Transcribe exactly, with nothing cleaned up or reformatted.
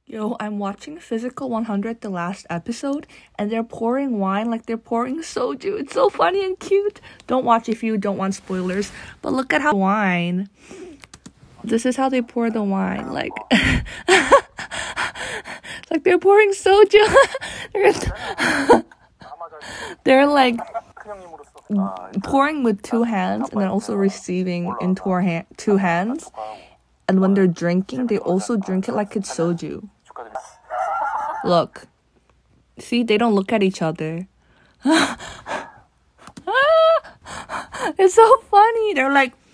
Yo, I'm watching Physical one hundred, the last episode, and they're pouring wine like they're pouring soju. It's so funny and cute. Don't watch if you don't want spoilers, but look at how wine. This is how they pour the wine, like like they're pouring soju. they're, they're like pouring with two hands and then also receiving in two, hand, two hands. And when they're drinking, they also drink it like it's soju. Look. See, they don't look at each other. It's so funny. They're like,